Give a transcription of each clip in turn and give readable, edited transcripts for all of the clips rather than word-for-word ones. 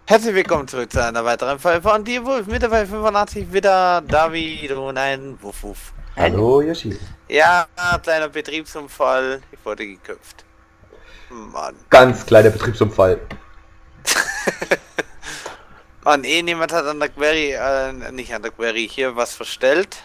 Herzlich willkommen zurück zu einer weiteren Folge von Die Wolf. Mit dabei 85 wieder David und ein Wuff Wuff. Hallo Yoshi. Ja, kleiner Betriebsunfall. Ich wurde geköpft. Mann. Ganz kleiner Betriebsunfall. Mann, niemand hat an der Query, nicht an der Query, hier was verstellt.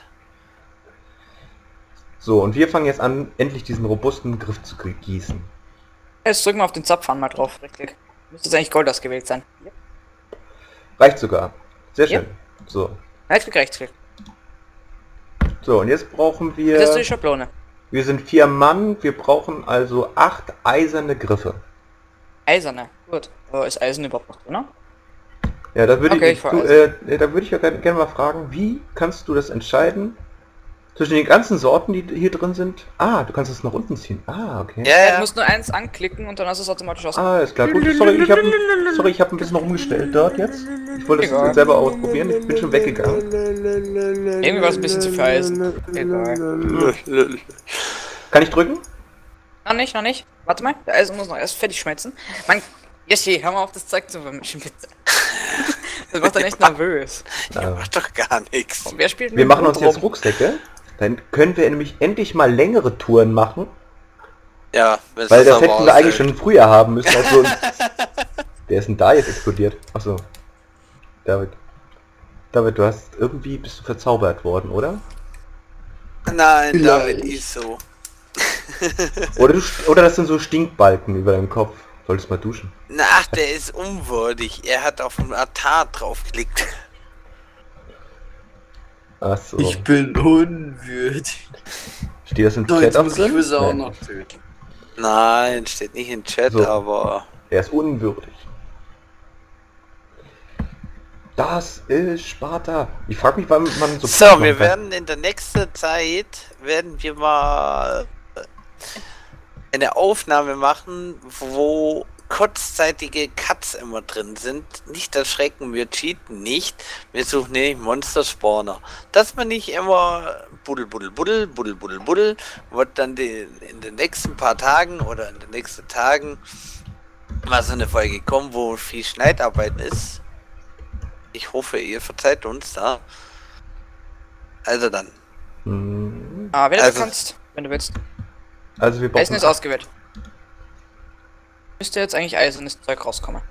So, und wir fangen jetzt an, endlich diesen robusten Griff zu gießen. Jetzt drücken wir auf den Zapfhahn mal drauf, richtig. Müsste jetzt eigentlich Gold ausgewählt sein. Yep. Reicht sogar. Sehr schön. So. Rechtsklick, Rechtsklick. So, und jetzt brauchen wir... Das ist die Schablone. Wir sind 4 Mann, wir brauchen also 8 eiserne Griffe. Eiserne, gut. Ist Eisen überhaupt noch drin, ne? Ja, da würde Okay, da würde ich ja gerne mal fragen, wie kannst du das entscheiden? Zwischen den ganzen Sorten, die hier drin sind? Ah, du kannst es nach unten ziehen. Ah, okay. Ja, du musst nur eins anklicken und dann hast du es automatisch aus. Ah, ist klar. Gut, sorry, ich habe ein bisschen rumgestellt dort jetzt. Ich wollte es jetzt selber ausprobieren, ich bin schon weggegangen. Irgendwie war es ein bisschen zu viel Eisen. Egal. Kann ich drücken? Noch nicht. Warte mal, der Eisen muss noch erst fertig schmelzen. Mann, Yoshi, hör mal auf das Zeug zu vermischen, bitte. Das macht dann echt nervös. Ja, macht doch gar nichts. Und wer spielt Wir machen uns jetzt Rucksäcke. Dann können wir nämlich endlich mal längere Touren machen. Ja, weil das hätten wir eigentlich schon früher haben müssen. Also wer ist denn da jetzt explodiert? Achso. David, du hast irgendwie bist du verzaubert worden, oder? Nein, Vielleicht. David ist so. oder das sind so Stinkbalken über deinem Kopf. Solltest mal duschen. Na, ach, der ist unwürdig. Er hat auf den Altar draufgeklickt. Achso. Ich bin unwürdig. Steht das im So, Chat jetzt auch muss ich drin? Wisse auch Nein. noch töten. Nein, steht nicht im Chat, So. aber... Er ist unwürdig. Das ist Sparta. Ich frage mich, wann man so... So, wir werden in der nächsten Zeit, werden wir mal eine Aufnahme machen, wo kurzzeitige Cuts immer drin sind. Nicht erschrecken, wir cheaten nicht. Wir suchen nämlich Monster-Spawner. Dass man nicht immer buddel, wird dann in den nächsten paar Tagen oder in den nächsten Tagen mal so eine Folge kommen, wo viel Schneidarbeit ist. Ich hoffe, ihr verzeiht uns da. Also dann. Ah, wenn du Also- kannst, wenn du willst. Also wir brauchen... Eisen ist ausgewählt. Müsste jetzt eigentlich eisernes Zeug rauskommen.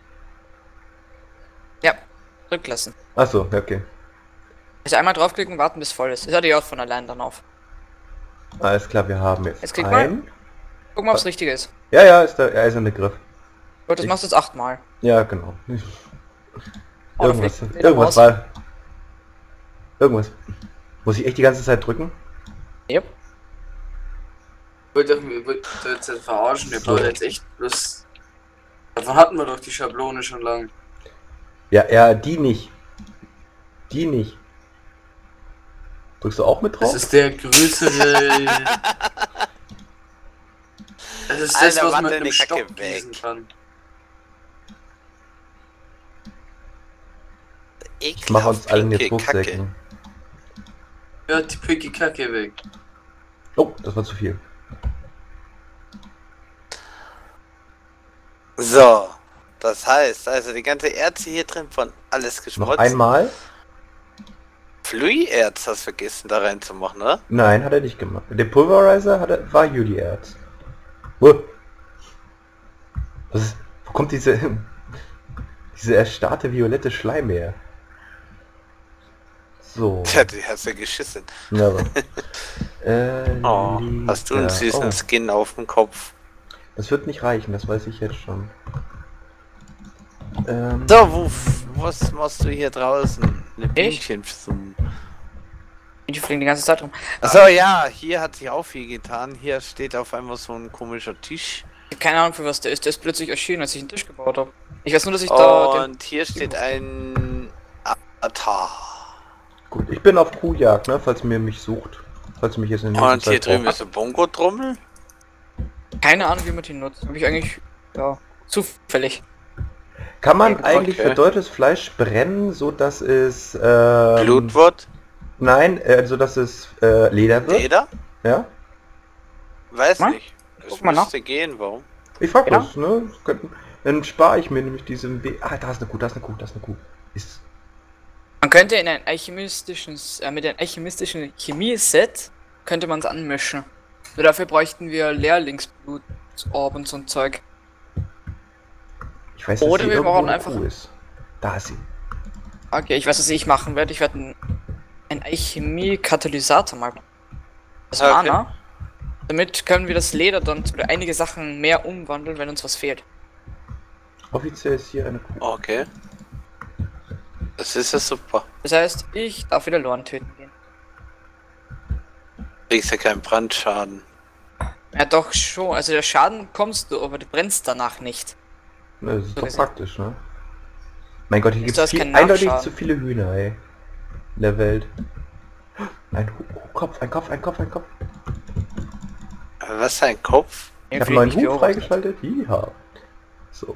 Ja, zurücklassen. Achso, okay. Also einmal draufklicken, warten bis voll ist. Das hat die auch von allein dann auf. Alles klar, wir haben jetzt Jetzt klick mal. Guck mal, ob es richtig ist. Ja, ist der eiserne Griff. Gut, das machst du jetzt 8 Mal. Ja, genau. Oh, Irgendwas, da fliegt wieder irgendwas raus. war... Irgendwas. Muss ich echt die ganze Zeit drücken? Yep. Ich wollte jetzt nicht verarschen, wir So. bauen jetzt echt bloß... Davon hatten wir doch die Schablone schon lang. Ja, die nicht. Die nicht. Drückst du auch mit drauf? Das ist der größere... Das ist das, Alter, was man warte, mit einem die Kacke Stock gießen weg. kann. Ich mach uns allen jetzt pinke Kacke. Rucksäcken. Ja, die picke Kacke weg. Oh, das war zu viel. So, das heißt, also die ganze Erze hier drin von alles Noch geschmolzen. einmal? Fluid-Erz hast du vergessen da reinzumachen, oder? Nein, hat er nicht gemacht. Der Pulverizer war Judy-Erz. Wo kommt diese erstarrte violette Schleim her? So. Tja, die hast du geschissen. Ja, aber. Oh, hast du einen Lisa. süßen Oh, Skin auf dem Kopf? das wird nicht reichen, das weiß ich jetzt schon. So, was machst du hier draußen? Eine Bienchen zum... Die fliegen die ganze Zeit rum. Achso, ja, hier hat sich auch viel getan. Hier steht auf einmal so ein komischer Tisch. Ich hab keine Ahnung, für was der ist. Der ist plötzlich erschienen, als ich einen Tisch gebaut habe. Ich weiß nur, dass ich da... Den... Und hier steht ein Altar. Gut, ich bin auf Kuhjagd, ne, falls ihr mich sucht. Falls ihr mich jetzt in der Und hier Zeit drüben braucht. ist eine Bongo-Trommel. Keine Ahnung, wie man den nutzt. Habe ich eigentlich... Ja, zufällig. Kann man Okay. eigentlich verdeutes Fleisch brennen, so dass es Blut wird. nein, so dass es Leder wird? Leder? Ja? Weiß Mal? nicht. Es Guck mal nach. müsste gehen, warum? Ich frag Ja. das, ne? Dann spare ich mir nämlich diesen Weg. Ah, da ist eine Kuh, da ist eine Kuh, da ist eine Kuh. Ist... Man könnte in ein alchemistisches, mit einem alchemistischen Chemie-Set könnte man es anmischen. Nur dafür bräuchten wir Lehrlingsblut, Orb und so ein Zeug. Ich weiß, dass Oder sie wir irgendwo brauchen eine einfach- Kuh ist. Da ist sie. Okay, ich weiß, was ich machen werde. Ich werde einen Alchemie-Katalysator mal. Das Okay. Mana. Damit können wir das Leder dann zu einige Sachen mehr umwandeln, wenn uns was fehlt. Offiziell ist hier eine Kuh. Okay. Das ist ja super. Das heißt, ich darf wieder Lorn töten gehen. Kriegst ja keinen Brandschaden. Ja, doch schon. Also der Schaden kommst du, aber du brennst danach nicht. Ne, das ist So doch gesehen. praktisch, ne? Mein Gott, hier Ist gibt es das kein eindeutig Nachschaden? zu viele Hühner, ey. In der Welt. Ein Kopf, ein Kopf, ein Kopf, ein Kopf. Was für ein Kopf? Ich habe einen neuen Hut freigeschaltet. Ja. So.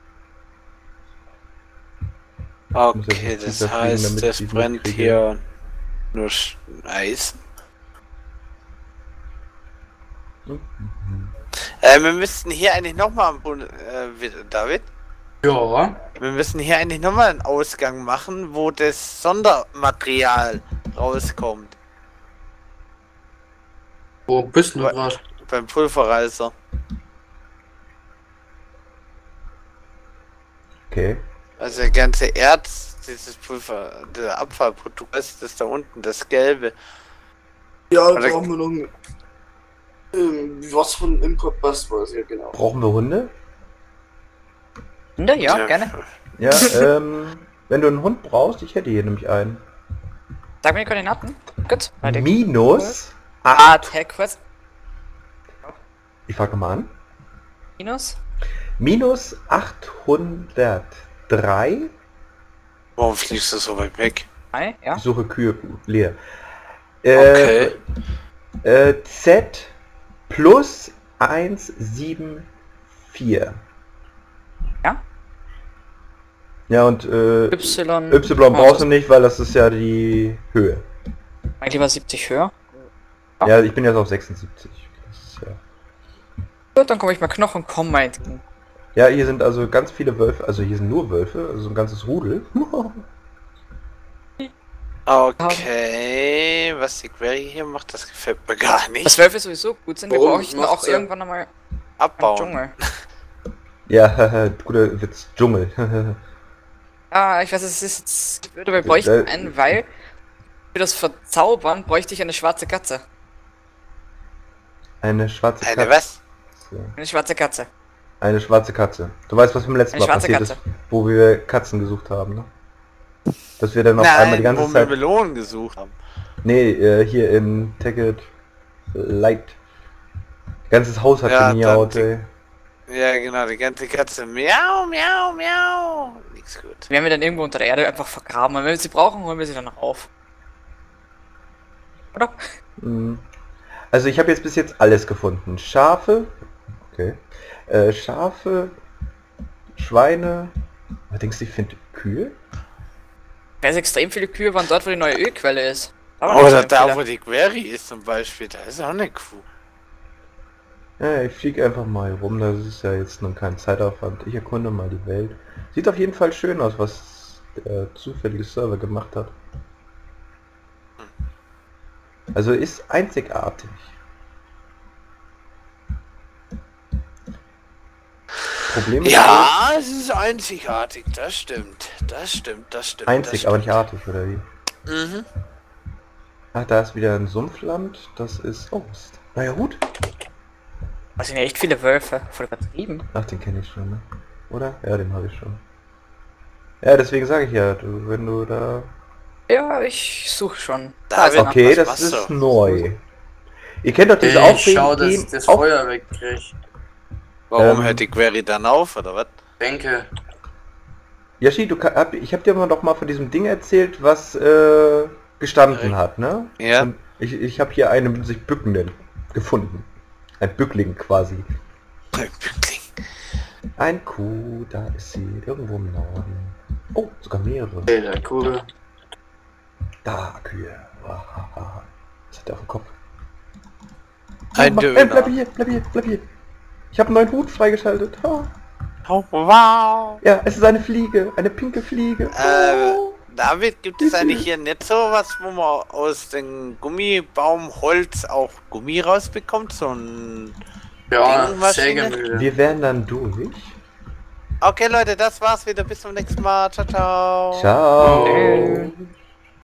Okay, jetzt das wieder fliegen, heißt, damit es ich die brennt mitkriege. hier nur Eis. Mhm. Wir müssten hier eigentlich nochmal David? Ja. Wir müssen hier eigentlich nochmal einen Ausgang machen, wo das Sondermaterial rauskommt. Wo bist du gerade? Beim Pulverizer. Okay. Also der ganze Erz, dieses Pulver, der Abfallprodukt, das da unten, das Gelbe. Ja, Oder- da brauchen wir noch was von Import passt, weiß ja genau. Brauchen wir Hunde? Hunde? Ja, gerne. Ja, wenn du einen Hund brauchst, ich hätte hier nämlich einen. Sag mir die Koordinaten. Gut. Weiter. Minus. Attack-Quest. Ich fange mal an. Minus. Minus 803. Warum fliegst du so weit weg? 3, ja. Ich suche Kühe leer. Okay. Z plus 174. Ja. Ja, und Y. Y brauchst du nicht, weil das ist ja die Höhe. Eigentlich lieber 70 höher. Ja, ich bin jetzt auf 76. Das ist ja... Gut, dann komme ich mal Knochen, komm mal entgegen. Ja, hier sind also ganz viele Wölfe, also hier sind nur Wölfe, also so ein ganzes Rudel. Okay, was die Query hier macht, das gefällt mir gar nicht. Das Wölfe sowieso gut sind, wir Warum bräuchten macht's auch er? irgendwann einmal einen Abbauen. Dschungel. Ja, guter Witz, Dschungel. Ah, ich weiß, es ist jetzt blöd, aber wir bräuchten einen, weil für das Verzaubern bräuchte ich eine schwarze Katze. Eine schwarze Eine Katze. was? Eine schwarze Katze. Eine schwarze Katze. Du weißt, was beim letzten Eine Mal schwarze passiert ist, wo wir Katzen gesucht haben, ne? Dass wir dann auf einmal die ganze wo wir Zeit... Melonen gesucht haben. Nee, hier in Tacket Light. Ganzes Haus hat Ja, gemiaut, dann- ey. Ja, genau, die ganze Katze. Miau, miau, miau. Nichts gut. Die werden wir dann irgendwo unter der Erde einfach vergraben. Und wenn wir sie brauchen, holen wir sie dann noch auf. Oder? Mhm. Also ich habe jetzt bis jetzt alles gefunden. Schafe. Okay. Schafe. Schweine. Was denkst du, ich finde Kühe? Ich weiß, extrem viele Kühe waren dort, wo die neue Ölquelle ist. Aber Oder nicht da, viele. wo die Query ist zum Beispiel, da ist auch eine Kuh. Ja, ich fliege einfach mal rum, das ist ja jetzt nun kein Zeitaufwand. Ich erkunde mal die Welt. Sieht auf jeden Fall schön aus, was der zufällige Server gemacht hat. Also ist einzigartig. Problem ist Ja, es ist einzigartig, das stimmt. Das stimmt, das stimmt. einzig, das aber nicht artig, oder wie? stimmt. Mhm. Ach, da ist wieder ein Sumpfland. Das ist... Oh, neuer Hut? Das sind ja echt viele Wölfe. Voll übertrieben. Ach, den kenne ich schon, ne? Oder? Ja, den habe ich schon. Ja, deswegen sage ich ja, du, wenn du da... Ja, ich suche schon. Da ist wird- er. Okay, was das machst ist du? neu. Ihr kennt doch diese Ich schau, dass ich das Feuer wegkriege. Warum hört die Query dann auf, oder was? Denke. Yoshi, ich hab dir mal doch mal von diesem Ding erzählt, was gestanden hat, ne? Ja. Und ich habe hier einen sich bückenden gefunden. Ein Bückling quasi. Bückling. Ein Kuh, da ist sie, irgendwo im Norden. Oh, sogar mehrere. Alter, cool. Da, Kühe. Wahaha. Was hat der auf dem Kopf? Ein bleib Döner. hier, bleib hier, bleib hier. Ich habe einen neuen Hut freigeschaltet. Ha. Oh, wow. Ja, es ist eine Fliege, eine pinke Fliege. David, gibt es eigentlich hier nicht so was, wo man aus dem Gummibaumholz auch Gummi rausbekommt? So ein Ja, Dingmaschine? Sägemühle. Wir wären dann durch. Okay, Leute, das war's wieder. Bis zum nächsten Mal. Ciao, ciao. Ciao. Tschüss.